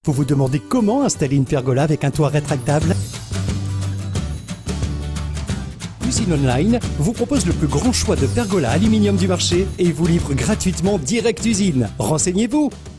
Vous vous demandez comment installer une pergola avec un toit rétractable? Usine Online vous propose le plus grand choix de pergolas aluminium du marché et vous livre gratuitement direct usine. Renseignez-vous!